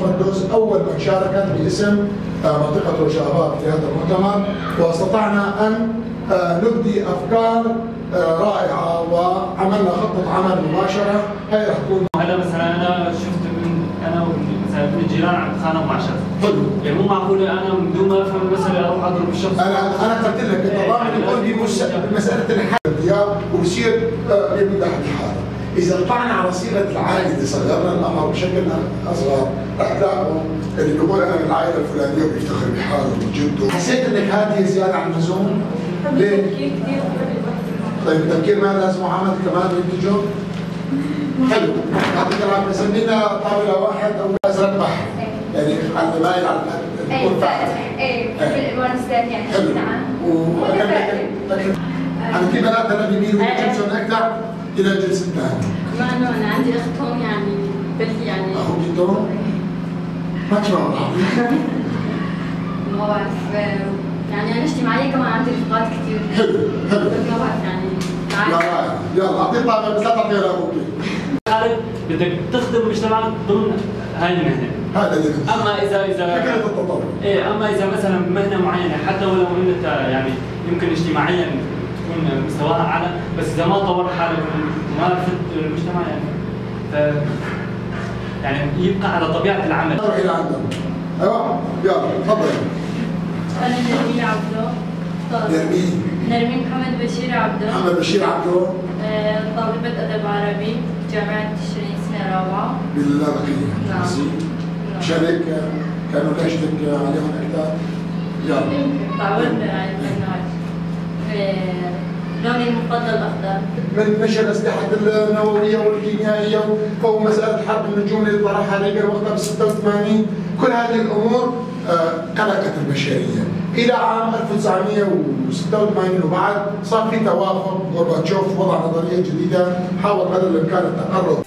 طرابلس أول من شاركت باسم منطقة روجافات في هذا المؤتمر، واستطعنا أن نبدي أفكار رائعة وعملنا خطة عمل مباشرة. هي رح تكون هلا مثلا أنا شفت أنا مثلا من الجيران عم يتخانقوا مع شخص. حلو. يعني مو معقولة أنا من دون ما أفهم المسألة أروح أضرب الشخص. أنا قلت لك طالما يكون في مسألة الحياة وبصير يمدح الحالة. إذا طلعنا على صيغة العائلة صغرنا الأمر بشكل أصغر رح تلاقوا اللي بيقول أنا من العائلة الفلانية وبيفتخر بحاله وبجده. حسيت إنك هذه زيادة عن اللزوم؟ ليه؟ كثير. طيب التفكير ما لازم عمل كمان ينتجه؟ حلو. يعطيك العافية. سمينا طاولة واحد أو أزرق بحر. يعني على المايل على ايه فاتح في المؤسسات يعني. حلو. أنا في بنات أنا بيميلوا للجلسون أكثر إلى الجلسة الثانية. مع إنه أنا عندي أختهم يعني بنتي يعني. أخوك جدهم؟ ما تسمعوا العربي؟ ما بعرف يعني أنا اجتماعية كمان عندي رفقات كثير. حلو حلو. بس ما بعرف يعني. يا رائع. يلا أعطيه طابة بس لا تعطيه لأبوك. بدك تخدم مجتمعك ضمن هاي المهنة. هذا اللي اما اذا فكرة التطور. ايه اما اذا مثلا مهنه معينه حتى ولو انت يعني يمكن اجتماعيا تكون مستواها اعلى، بس اذا ما طورت حالك وما فدت المجتمع يعني يعني يبقى على طبيعه العمل. نروح الى عندهم. ايوه يلا تفضل. أنا نرمين عبده. نرمين محمد بشير عبده. محمد بشير عبده. طالبة أدب عربي جامعة تشرين سنة رابعة. باللاذقية. نعم. شريك كانوا لجنتك عليهم أكثر؟ يلا. يمكن تعودنا على البرنامج. لوني المفضل أخضر. من نشر الأسلحة النووية والكيميائية ومسألة حرب النجوم اللي طرحها ريغان وقتها ب 86، كل هذه الأمور قلقت البشرية. إلى عام 1986 وبعد صار في توافق، غورباتشوف وضع نظرية جديدة حاول قدر الإمكان التقرب